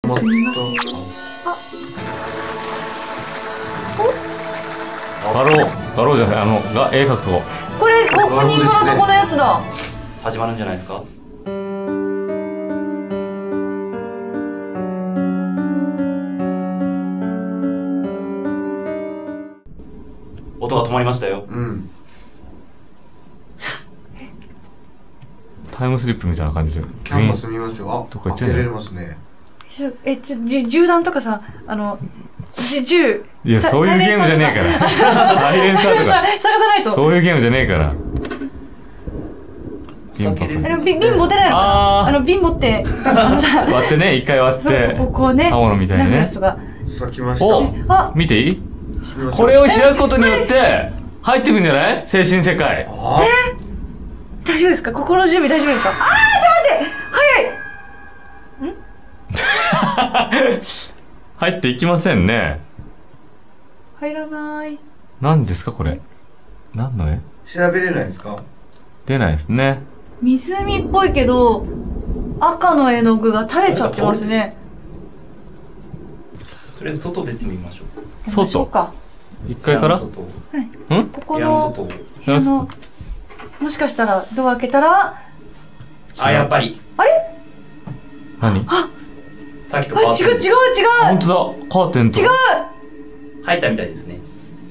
まった。 ガローじゃない、絵描くとこ。 これオープニングのとこのやつだ。 始まるんじゃないですか。音が止まりましたよ。 うん。 タイムスリップみたいな感じで。 キャンバス見ましょう。あ、 どっか行って開けんのれますね。 銃弾とかさ、銃。 いや、そういうゲームじゃねえから。サイレンサーとか。 探さないと。 そういうゲームじゃねえから。 お酒ですね。 瓶持てないのかな。瓶持って、 割ってね、一回割って。 こうね。 刃物みたいにね。 さあ来ました。 お、見ていい？これを開くことによって入ってくんじゃない？精神世界。 大丈夫ですか？心の準備大丈夫ですか？ちょっと待って。早い。 入っていきませんね。 入らない。 何ですかこれ？何の絵？ 調べれないですか？ 出ないですね。 湖っぽいけど赤の絵の具が垂れちゃってますね。 とりあえず外出てみましょう。 外か。 1階から？ ここ部屋のの外を。 部屋のもしかしたらドア開けたら、 あ、やっぱり。 あれ？ 何？ さっきと変わってる。 違う。 本当だ。カーテンと。 違う。 入ったみたいですね。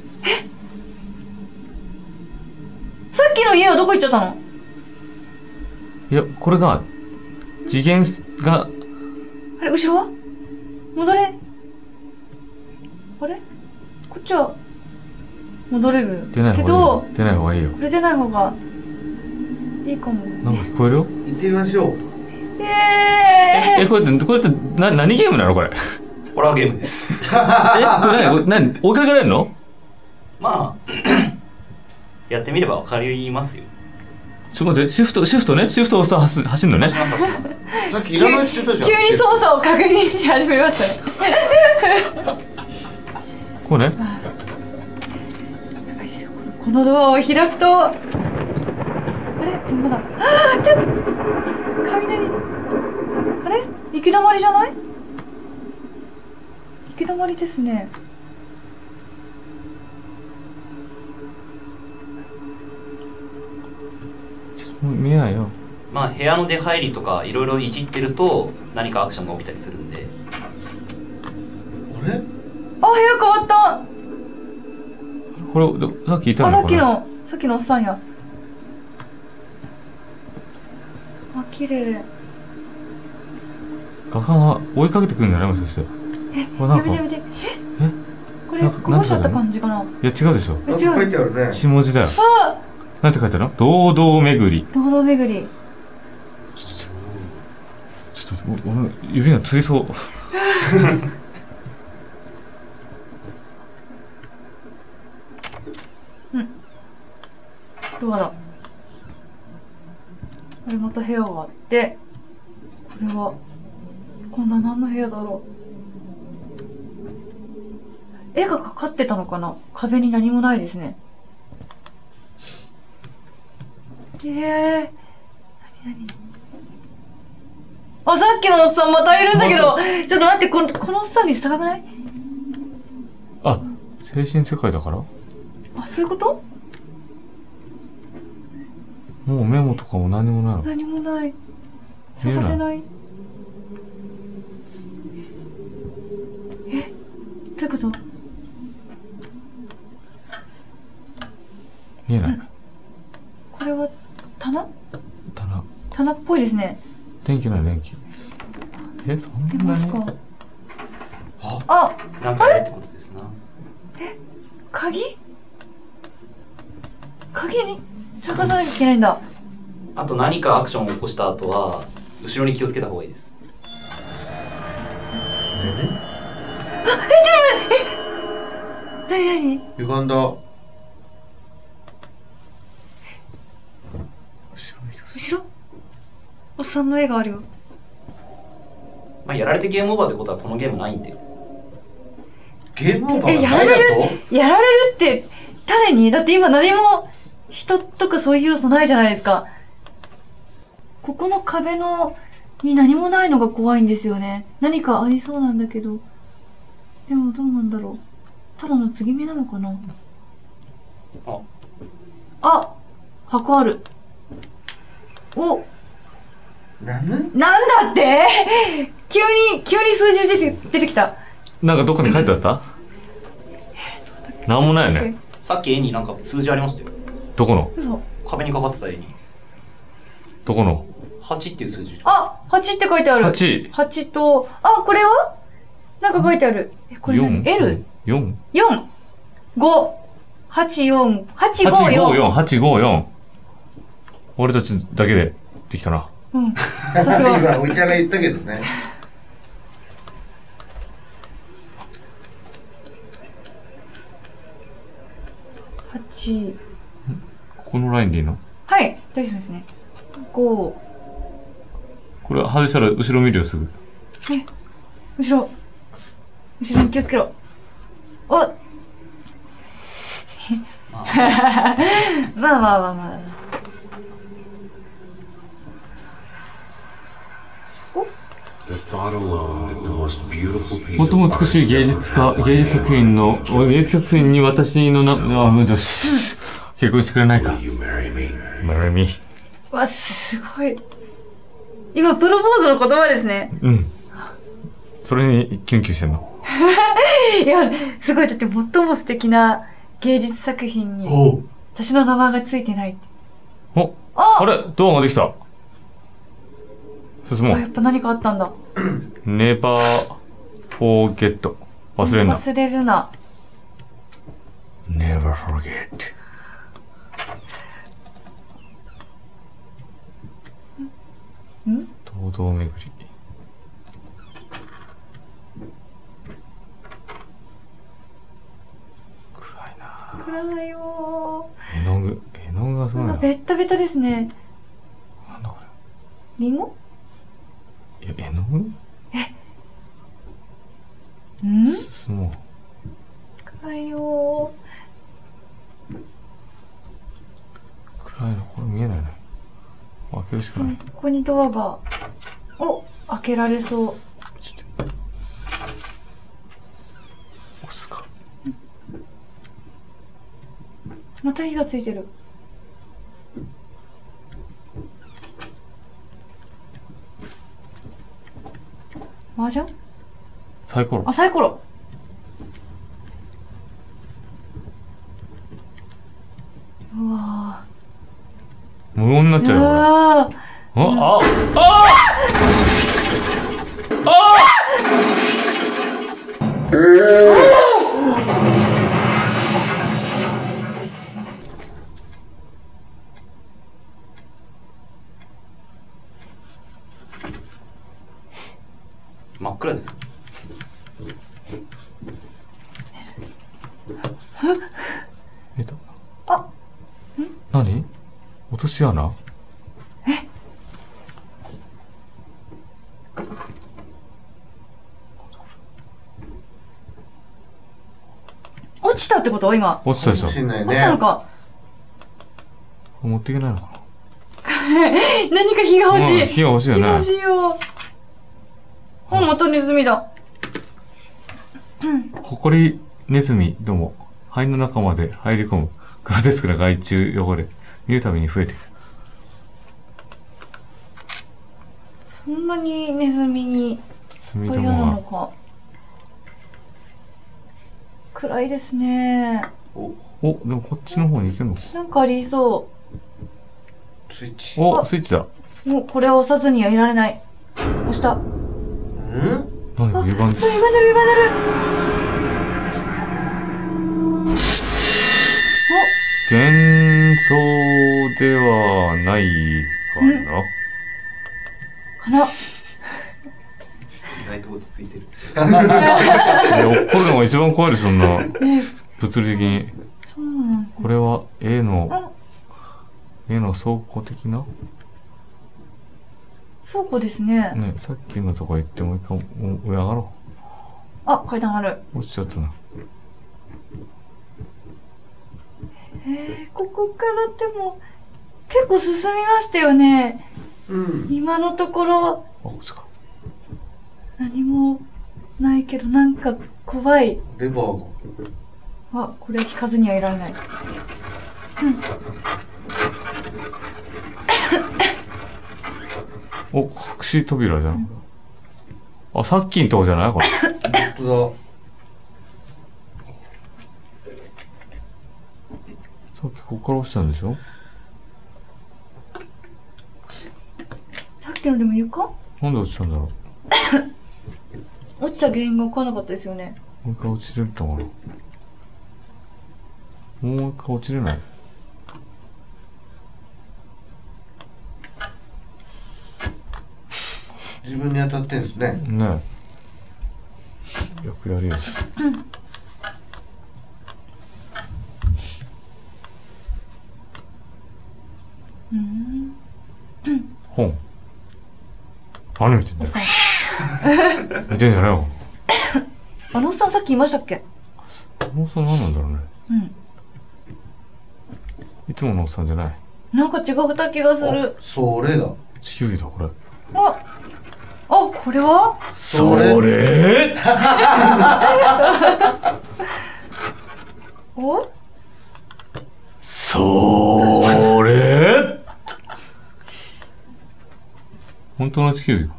さっきの家はどこ行っちゃったの？ いや、これが次元が。 あれ、後ろは戻れ。あれ、こっちは戻れる出ないけど、 方がいい。出ない方がいいよ。 これ出ない方がいいかも。 なんか聞こえるよ。 行ってみましょう。 これって何ゲームなのこれ？ ホラーゲームです。 これ何追いかけられるの？ まあやってみれば分かりますよ。 ちょっと待って、シフトね、シフトを押すと走るのね。 走ります。 さっきいらないって言ってたじゃん。 急に操作を確認し始めましたね。 こうね。 このドアを開くと、あれ、でもまだ、雷。あれ、行き止まりじゃない？行き止まりですね。 見えないよ。 まあ部屋の出入りとかいろいろいじってると何かアクションが起きたりするんで。 あれ？ あ、部屋変わった。 これさっき言ったのかな。 さっきのおっさんや。あ、綺麗。 画家は追いかけてくるんじゃない？もしかして。これなんか。 やめて。これこぼしちゃった感じかな。 いや違うでしょ。 なんか書いてあるね。 下字だよ。なんて書いてあるの？堂々巡り。 堂々巡り。 ちょっと俺指がつりそう。 どうだ。これまた部屋があって、これは今度は何の部屋だろう。絵がかかってたのかな。壁に何もないですね。何あ、さっきのおっさんまたいるんだけど、ちょっと待って、このおっさんに伝わらない？ あ、精神世界だから？ あ、そういうこと？ もうメモとかも何もないの？ 何もない。探せない。どういうこと？ 見えない。 これは棚っぽいですね。 電気ない電気。そんなに？ 出ますか？ なんかやるってことですな。 鍵に探さなきゃいけないんだ。 あと何かアクションを起こした後は後ろに気をつけた方がいいです。 何？ 歪んだ。 後ろ？おっさんの絵があるよ。 まあやられてゲームオーバーってことはこのゲームないんで。 ゲームオーバーがないだと？ やられるって誰に？だって今何も人とかそういう要素ないじゃないですか。ここの壁のに何もないのが怖いんですよね。何かありそうなんだけど。でもどうなんだろう。ただの継ぎ目なのかな。あ、箱ある。お、なんだって急に数字出てきた。 なんかどっかに書いてあった？なんもないよね。 さっき絵になんか数字ありましたよ。 どこの？ 嘘。 壁にかかってた絵に。 どこの 8っていう数字。 あ、8って書いてある。 8。 8と、あ、これはなんか書いてある。これ何？ L？ 4？ 4、5、8、4、8、5、4。 854。俺たちだけでできたな。 うん。さすが。 今、お茶が言ったけどね。 8。 ここのラインでいいの？ はい、大丈夫ですね。5。 これ外したら後ろ見るよ、すぐ。 後ろに気をつけろ。おまあ。 最も美しい芸術作品に私の結婚してくれないか。Marry me。 わ、すごい。今、プロポーズの言葉ですね。 うん。それにキュンキュンしてんの？ いや、すごい。だって最も素敵な芸術作品に、私の名前がついてないって。 お、あれドアができた。進もう。 やっぱ何かあったんだ。 Never forget。忘れるな。 忘れるな。 Never forget。堂々巡り。暗いな。 暗いよー。絵の具がすごいな。 ベッタベタですね。 なんだこれ。リンゴ？ いや、絵の具？進もう。 暗いよー。暗いのこれ見えないね。開けるしかない。 ここにドアが。お、開けられそう。 押すか。 また火がついてる。麻雀？ サイコロ。 あ、サイコロ。うわ無言になっちゃうよ。 真っ暗です。 見えた？何？落とし穴？ 落ちたってこと？今。 落ちたでしょ。 落ちたのか。 持っていけないのかな。 何か火が欲しい。 火が欲しいよね。 火が欲しいよ。またネズミだ。 ホコリネズミども肺の中まで入り込むグロテスクな害虫汚れ見るたびに増えていく。 そんなにネズミに嫌なのか。暗いですね。 お、でもこっちの方に行けるのか。 なんかありそう。 スイッチ。 お、スイッチだ。 もうこれを押さずにはいられない。押した。 何か歪んでる。 歪んでる。 幻想ではないかな。 意外と落ち着いてる。 怒るのが一番怖いです、そんな。物理的に。これは絵の倉庫的な？ 倉庫ですね。 ね、さっきのとこ行ってもう一回上上がろう。 あ、階段ある。 落ちちゃったな。 ここからでも結構進みましたよね。今のところ。 こっちか。 何もないけど、なんか怖い。 レバーが。 あ、これは聞かずにはいられない。 お、隠し扉じゃん。あ、さっきんとこじゃないこれ。 本当さっきここから落ちたんでしょ。 さっきのでも床？ なんで落ちたんだろ落ちた原因が分からなかったですよね。 う。もう一回落ちれるのかな。もう一回落ちれない。 自分に当たってんですね。 ねえ。よくやるよ。本。何見てんだよ。見てんじゃないよ。 あのおっさんさっきいましたっけ？ あのおっさん何なんだろうね。 うん。 いつものおっさんじゃない。 なんか違った気がする。 それだ。 地球儀だこれ。 あ、これは？ それお？ それ本当の地球儀か。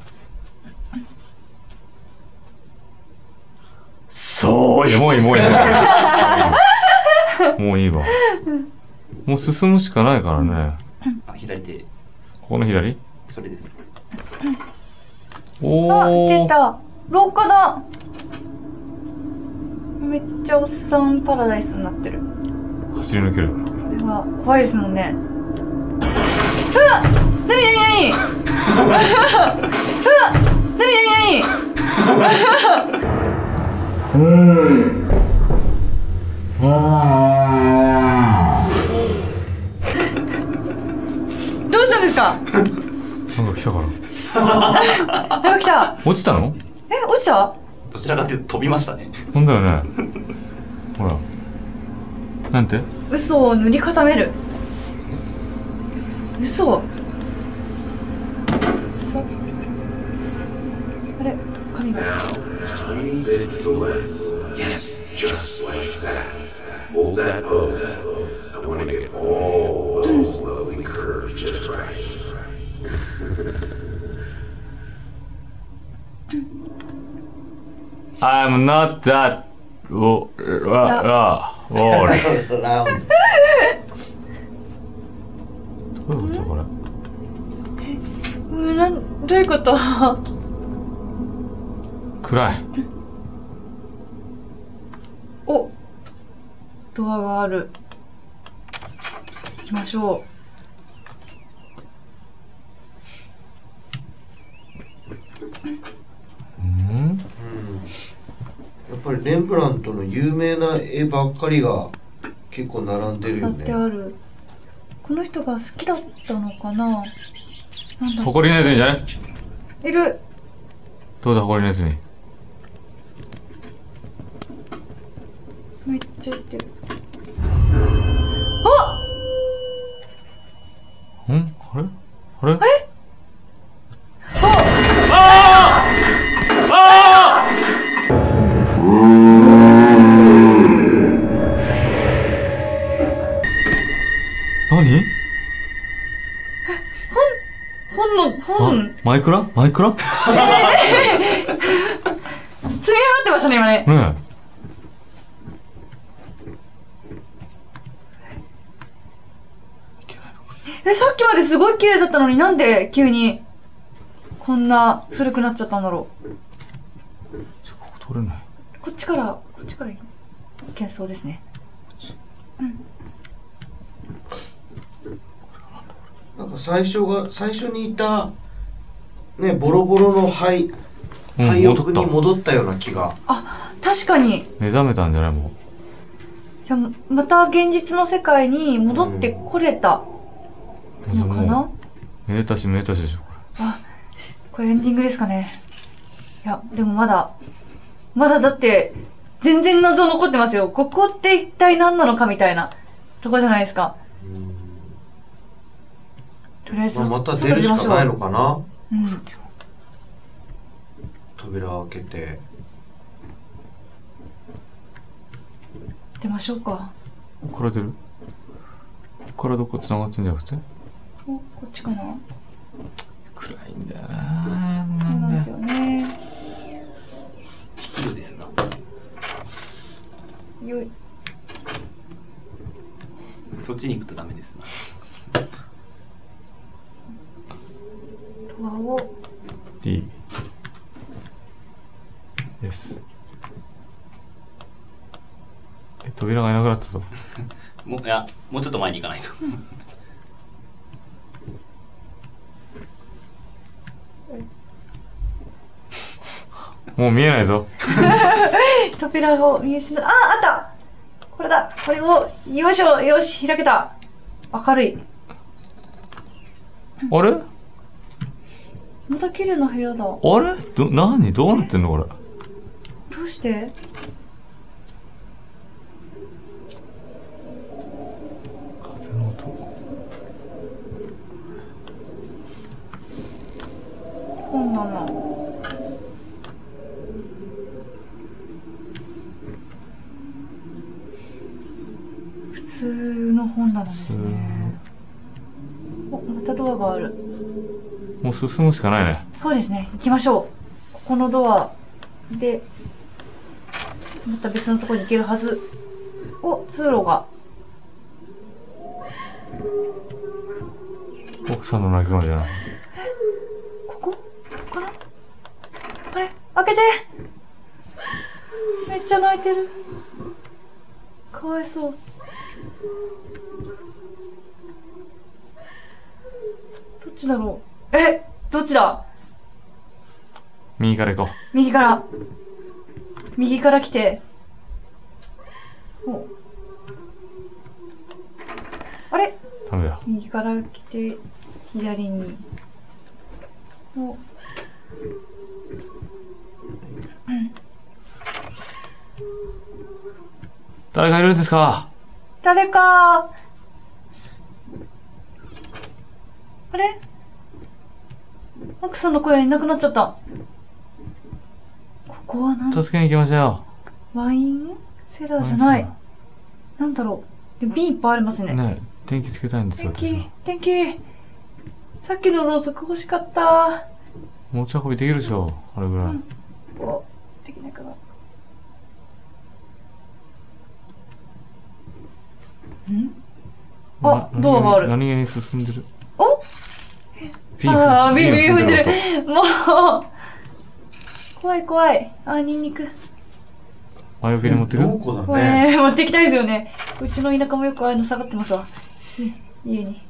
そう、いやもういいもういいもういいわ。もう進むしかないからね。 あ、左手。 ここの左？ それです。 おあ、出ー。 た。廊下だ。めっちゃおっさんパラダイスになってる。 走り抜ける。 これは怖いですもんね。うわっ！なになになに？うわっ！なになになに？どうしたんですか？ なんか来たから。 なんか来た。 落ちたの？ 落ちた？ どちらかというと飛びましたね。 ほんだよね。ほら。なんて？ 嘘を塗り固める。嘘。あれ、髪が。 Tiny bit to the left. Yes, just like that. Hold that pose. I want to get all those lovely curves just right. I'm not that old. ラウンド。 どういうことこれ。 どういうこと？ 暗い。 お、ドアがある。行きましょやっぱりレンブラントの有名な絵ばっかりが結構並んでるよ飾ってね。 ある。この人が好きだったのかな。なんだ。 ホコリネズミじゃね？ いる。 どうだホコリネズミ。 めっちゃいってる。 あれ？あれ？何？ 本マイクラ？マイクラ？ 積み上がってましたね今ね。 ねさっきまですごい綺麗だったのになんで急にこんな古くなっちゃったんだろう。 ここ通れない。 こっちからいけそうですね。 なんか最初にいたねボロボロの廃屋に戻ったような気が。 あ、確かに。 目覚めたんじゃないもう。 じゃあまた現実の世界に戻ってこれたのかな。 めでたしでしょこれ。 あ、これエンディングですかね。いやでもまだだって全然謎残ってますよ。ここって一体何なのかみたいなとこじゃないですか。とりあえず、 また出るしかないのかな。 扉を開けて出ましょうか。 ここから出る？ここからどこ繋がってんじゃなくて？ お、こっちかな。 暗いんだよな。 そうなんですよね。 キルですな。 よい。 そっちに行くとダメですな。 ドアを D です。扉がいなくなったぞ。 もうちょっと前に行かないと。 もう見えないぞ。 扉を見失った。あったこれだ。これをよいしょ。よし、開けた。明るい。 あれ？ また綺麗な部屋だ。 あれ？何？どうなってんのこれ。 どうして？ 風の音。 本棚。普通の本棚ですね。お、またドアがある。 もう進むしかないね。 そうですね。行きましょう。ここのドアでまた別のところに行けるはず。お、通路が。 奥さんの泣き声じゃない。 ここかな。あれ、開けて。めっちゃ泣いてる。かわいそう。どっちだろう。どっちだ。 右から行こ右から来て。お、あれ、 う。ダメだ。 右から来て左に。お、 誰かいるんですか？ 誰か。あれ、奥さんの声いなくなっちゃった。ここは何？ 助けに行きましょワインセラーじゃない。なんだろう。でも瓶いっぱいありますう。 ね。 ねえ、電気つけたいんですよ、私は。 電気。さっきのろうそく欲しかった。 持ち運びできるでしょ、あれぐらい。 お、できないかな。あ、ドアがある。 何気に進んでる。 お？ 瓶ビンビン踏んでる。 る。もう怖い。あ、ニンニク。 魔除けに持ってくる。 どこだね。 持ってきたいですよね。うちの田舎もよくああいうの下がってますわ。家に。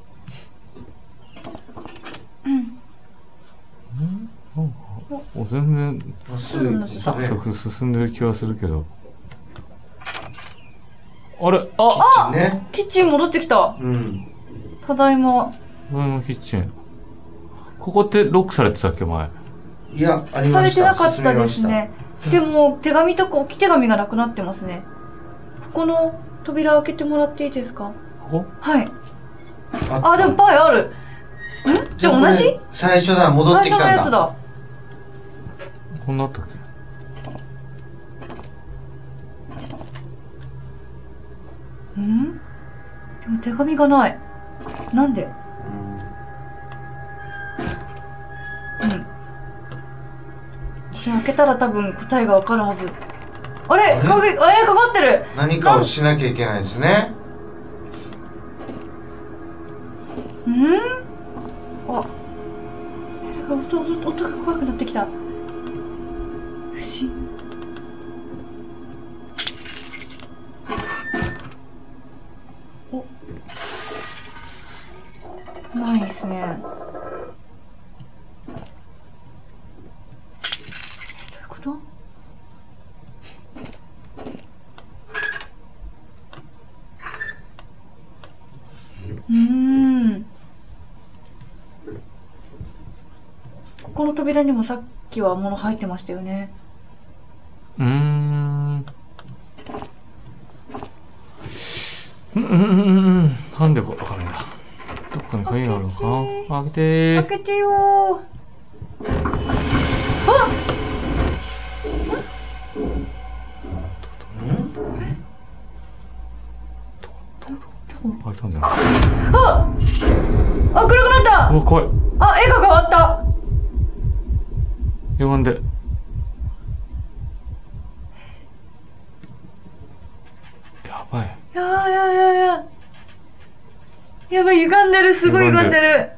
全然まっすぐサクサク進んでる気はするけど。あれ、あ、 ね。 キッチン戻ってきた。 うん。 ただいま。 キッチン。ここってロックされてたっけ、前。 いや、ありされましてた。 なかったですね。でも手紙とか置き手紙がなくなってますね。ここの扉開けてもらっていいですか？ ここ？ はい。 あ、 でもパイある。じゃあ同じ？ 最初だ、戻ってきたんだ。 最初のやつだ。 こんなあったっけ？ でも手紙がない。なんで？これ開けたら多分答えがわかるはず。あれ？かかってる。 何かをしなきゃいけないですね。 あ、なんか音が怖くなってきた。不審。お、ないですね。どういうこと？ここの扉にもさっきは物入ってましたよね。 なんでこれわかんないな。どっかに鍵があるのかな。開けてよー。あ、 開いたんじゃない？ あ、暗くなった。 うわ、怖い。 あ、絵が変わった。 歪んで。やばい。 やばい、歪んでる。すごい歪んでる。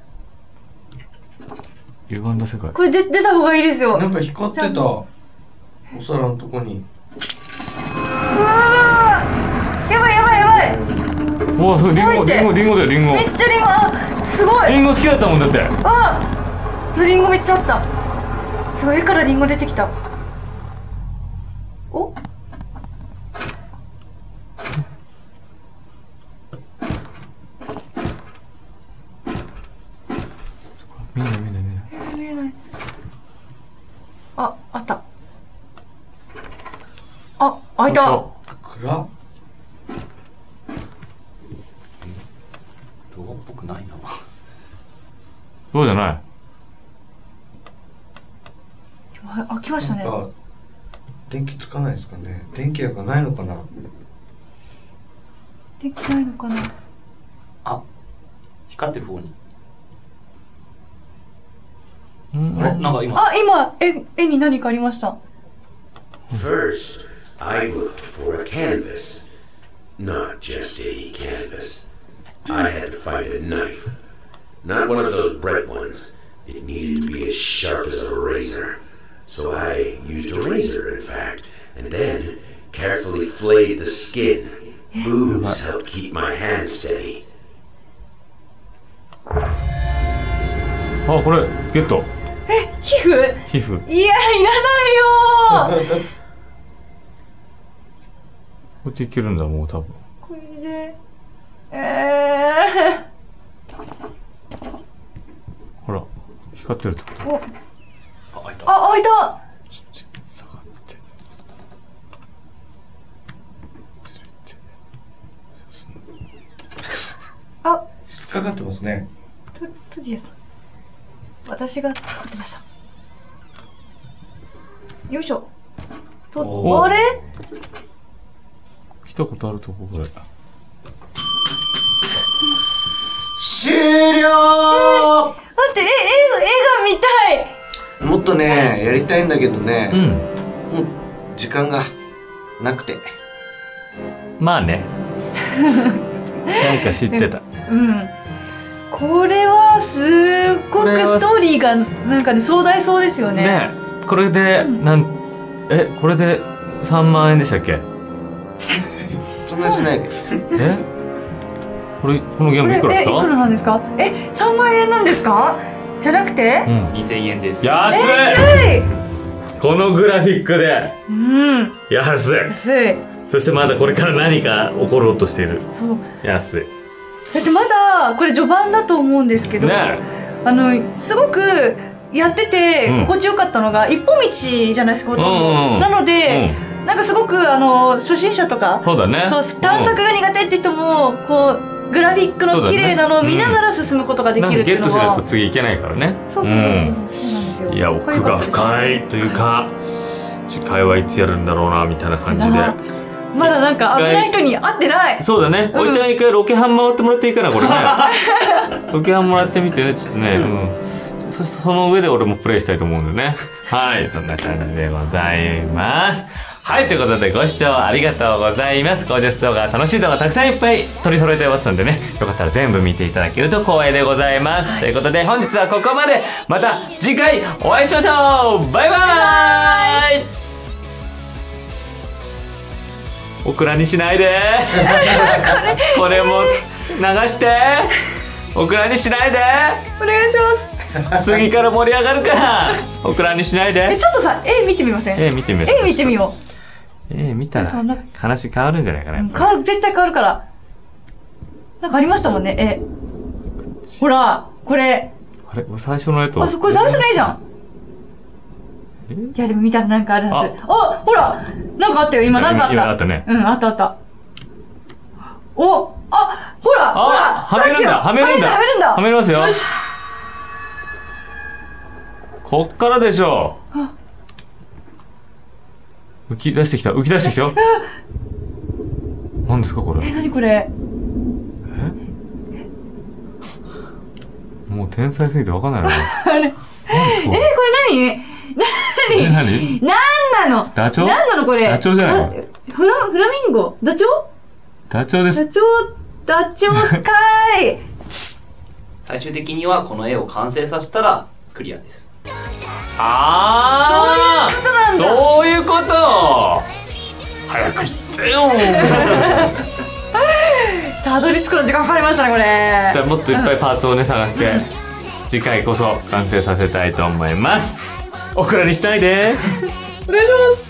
歪んだ世界。 これ出た方がいいですよ。 なんか光ってた。お皿のとこに。 うわー、やばい。 うわ、それリンゴだよ、リンゴ。 めっちゃリンゴ、あ、すごい。 リンゴ好きだったもんだって。 あ、リンゴめっちゃあった。すごい、絵からリンゴ出てきた。お、 見えない。 見えない。あ、あった。あ、開いた。 暗っ。 動画っぽくないな。 そうじゃない。 開きましたね。 なんか電気つかないですかね。電気がないのかな。 できないのかな。 あ、光ってる方に。 うんあれ、なんか今。 あ、今絵に何かありました。 First, I looked for a canvas. Not just any canvas. I had to find a knife. Not one of those bread ones. It needed to be as sharp as a razor. So I used a razor, in fact, and then carefully flayed the skin. Booze helped keep my hand steady. あ、これゲット。 皮膚。 皮膚。 いや、いらないよこっちいけるんだ、もう多分。 これでほら、光ってるってこと。 お、 あ、開いた。 あ、開いた。 下がって。 あ、 引っかかってますね。 閉じやった。私が使ってました。よいしょ。 おあれ？ 来たことあるとここれ。 終了。 待って、絵が見たい。 もっとねやりたいんだけどね、 うん。 もう時間がなくて。 まあね。なんか知ってた。 うん。これはすっごくストーリーがなんかね壮大そうですよね。 ね、これで、これで3万円でしたっけ？ そんなしないです。 このゲームいくらですか？ いくらなんですか？3万円なんですか？じゃなくて？ うん、 2000円です。 安い。このグラフィックで、 うん、 安い。 安い。 そしてまだこれから何か起ころうとしている。 そう。 安い。 だってまだこれ序盤だと思うんですけど、 ね、 すごくやってて心地よかったのが一本道じゃないですか、なので、なんかすごく初心者とか、 そうだね、 そう探索が苦手って人もこうグラフィックの綺麗なのを見ながら進むことができるっていうのは、 ゲットしないと次いけないからね。 そうなんですよ。 いや、奥が深いというか、次回はいつやるんだろうなみたいな感じで。 まだなんか危ない人に会ってない。 そうだね。おいちゃん一回ロケハン回ってもらっていいかな、これね。ロケハンもらってみてね、ちょっとね。その上で俺もプレイしたいと思うんでね。はい、そんな感じでございます。はい、ということでご視聴ありがとうございます。ゴージャス動画、楽しい動画たくさんいっぱい取り揃えてますのでね、よかったら全部見ていただけると光栄でございます。ということで本日はここまで。また次回お会いしましょう。バイバーイ。オクラにしないでこれも流してオクラにしないでお願いします。 次から盛り上がるからオクラにしないで。 ちょっとさ、絵見てみません？ 見てみよう。 見てみよう。見たら話変わるんじゃないかな。 変わる、絶対変わるから。なんかありましたもんね、ほら、これ。 あれ、最初の絵と。 これ最初の絵じゃん。いやでも見たらなんかあるはず。あ、ほら、なんかあったよ、今なんかあった。 今あったね。 うん、あったあった。お、あ、ほら、ほら、 はめるんだ、はめるんだ。はめますよ。よし。こっからでしょう。浮き出してきた、浮き出してきたよ。何ですかこれ。 何これ。 もう天才すぎてわかんないな。 あれこれ何何なんなのダチョウ？ なんなのこれ。 ダチョウじゃないの？ フラミンゴ？ダチョウ？ ダチョウです。 ダチョウかーい。 最終的にはこの絵を完成させたらクリアです。 ああ、そういうこと。早く言ってよ。 たどり着くの時間かかりましたねこれ。 もっといっぱいパーツをね探して次回こそ完成させたいと思います。オクラにしないで。 お願いします。